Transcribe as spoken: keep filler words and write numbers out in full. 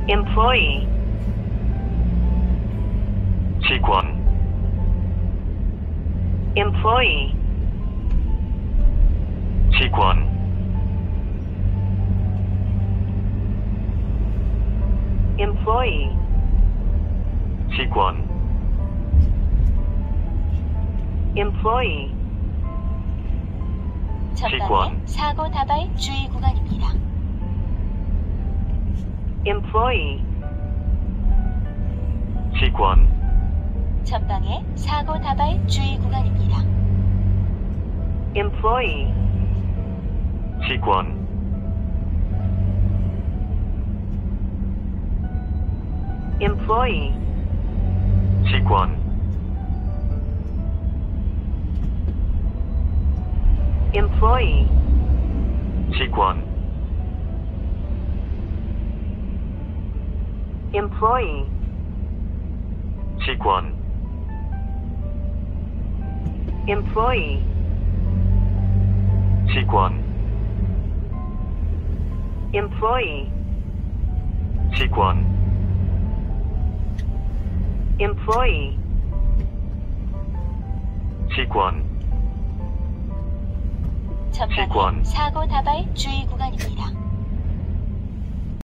employee, 직원, employee, 직원, employee, 직원, employee, 전방에 직원. 사고 다발 주의 구간입니다. employee, 직원, 전방에 사고 다발 주의 구간입니다. employee, 직원, employee, 직원, employee, 직원, employee, 직원, employee, 직원, employee, 직원, employee, 직원, 전방에 직원. 사고 다발 주의 구간입니다.